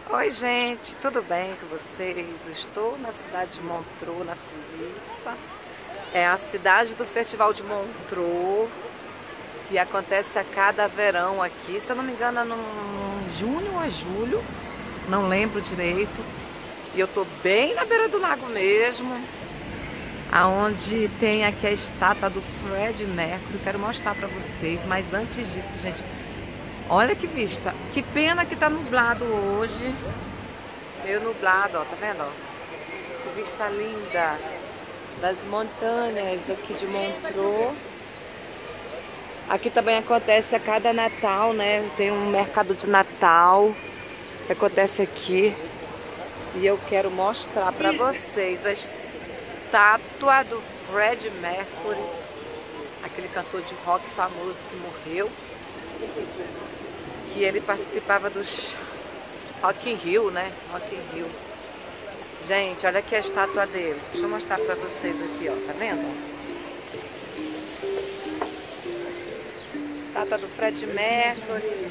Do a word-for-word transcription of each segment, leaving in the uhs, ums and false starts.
Oi gente, tudo bem com vocês? Eu estou na cidade de Montreux, na Suíça. É a cidade do Festival de Montreux, que acontece a cada verão aqui. Se eu não me engano é no junho ou julho, não lembro direito. E eu estou bem na beira do lago mesmo, aonde tem aqui a estátua do Freddie Mercury. Quero mostrar para vocês, mas antes disso, gente, olha que vista. Que pena que tá nublado hoje. Meio nublado, ó, tá vendo? Ó? Que vista linda das montanhas aqui de Montreux. Aqui também acontece a cada Natal, né? Tem um mercado de Natal que acontece aqui. E eu quero mostrar pra vocês a estátua do Freddie Mercury, aquele cantor de rock famoso que morreu. Que ele participava dos Rock in Rio, né? Rock in Rio. Gente, olha aqui a estátua dele. Deixa eu mostrar pra vocês aqui, ó. Tá vendo? Estátua do Freddie Mercury.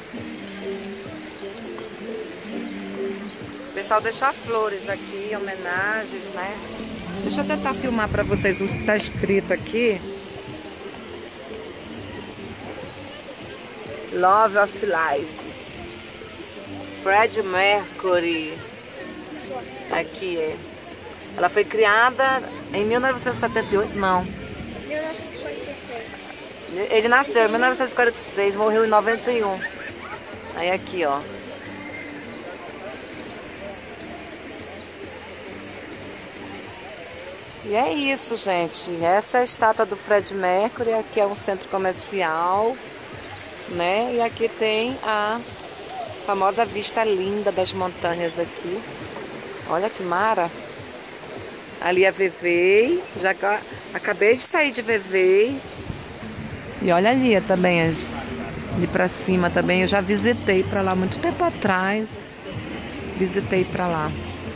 O pessoal deixa flores aqui, homenagens, né? Deixa eu tentar filmar pra vocês o que tá escrito aqui. Love of Life. Freddie Mercury. Aqui é. Ela foi criada em mil novecentos e setenta e oito, não. mil novecentos e quarenta e seis. Ele nasceu em mil novecentos e quarenta e seis, morreu em noventa e um. Aí aqui, ó. E é isso, gente. Essa é a estátua do Freddie Mercury. Aqui é um centro comercial, né? E aqui tem a famosa vista linda das montanhas aqui. Olha que mara. Ali é Vevey. Já acabei de sair de Vevey. E olha ali também, as, ali pra cima também. Eu já visitei pra lá muito tempo atrás. Visitei pra lá.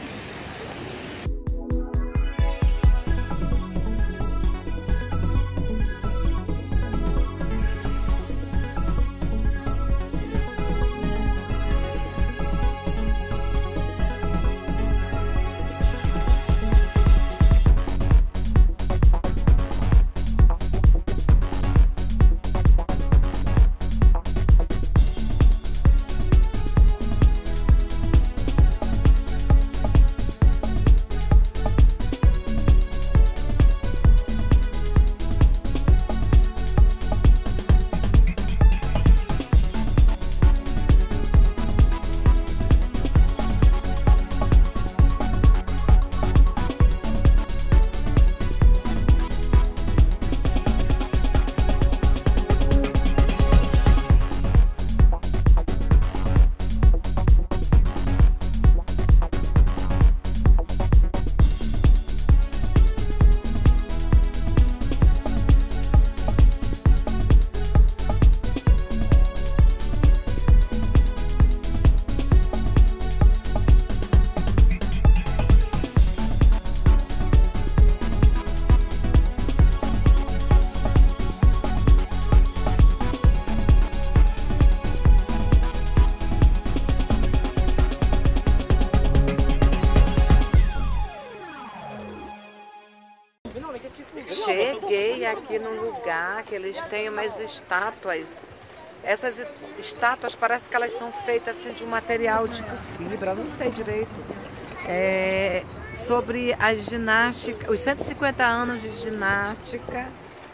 Cheguei aqui num lugar que eles têm umas estátuas. Essas estátuas parece que elas são feitas assim de um material tipo fibra, não sei direito. É, sobre a ginástica, os cento e cinquenta anos de ginástica,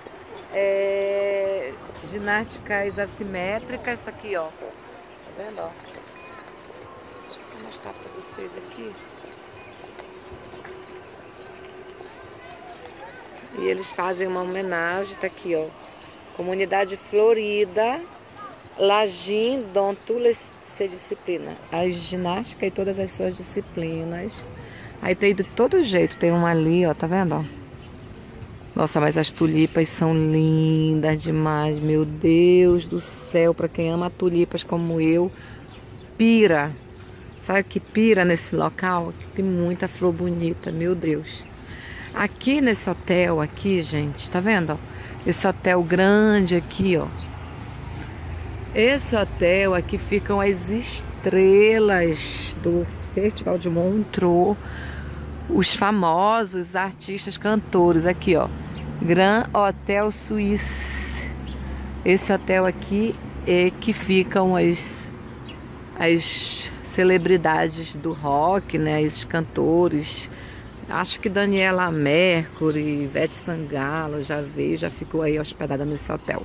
é, ginásticas assimétricas, isso aqui, ó. Tá vendo, ó? Deixa eu só mostrar pra vocês aqui. E eles fazem uma homenagem, tá aqui, ó. Comunidade Florida, Lagin, dont toutes ses disciplinas. A ginástica e todas as suas disciplinas. Aí tem de todo jeito, tem uma ali, ó, tá vendo, ó? Nossa, mas as tulipas são lindas demais, meu Deus do céu. Pra quem ama tulipas como eu, pira. Sabe que pira nesse local? Tem muita flor bonita, meu Deus. Aqui nesse hotel aqui, gente, tá vendo? Esse hotel grande aqui, ó. Esse hotel aqui ficam as estrelas do Festival de Montreux, os famosos artistas cantores. Aqui, ó, Grand Hotel Suisse. Esse hotel aqui é que ficam as, as celebridades do rock, né? Esses cantores. Acho que Daniela Mercury, Ivete Sangalo já veio, já ficou aí hospedada nesse hotel.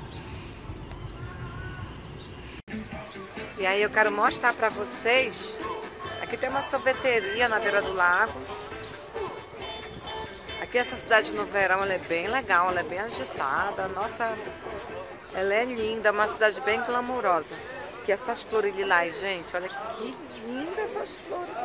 E aí eu quero mostrar pra vocês, aqui tem uma sorveteria na beira do lago. Aqui essa cidade no verão, ela é bem legal, ela é bem agitada. Nossa, ela é linda, uma cidade bem glamurosa. Aqui essas flores lilás, gente, olha que linda essas flores.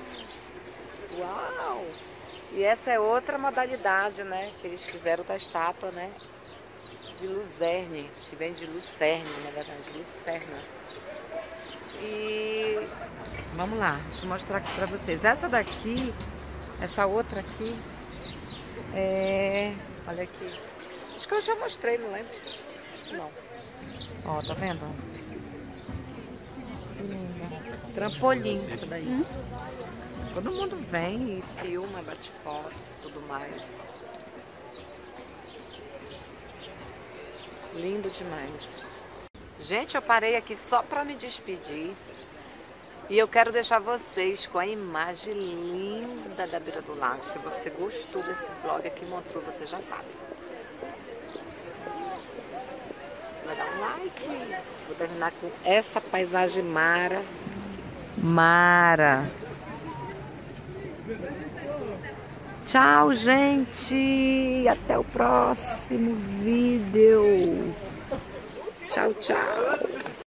Uau! E essa é outra modalidade, né, que eles fizeram da estátua, né, de Luzerne, que vem de Lucerne, na verdade, Lucerna. E vamos lá, deixa eu mostrar aqui pra vocês. Essa daqui, essa outra aqui, é... olha aqui. Acho que eu já mostrei, não lembro. Não. Ó, tá vendo? Trampolim, essa daí. Todo mundo vem e filma, bate fotos e tudo mais. Lindo demais. Gente, eu parei aqui só para me despedir. E eu quero deixar vocês com a imagem linda da beira do lago. Se você gostou desse vlog aqui em Montreux, você já sabe. Você vai dar um like. Vou terminar com essa paisagem mara. Mara. Tchau, gente. Até o próximo vídeo. Tchau, tchau.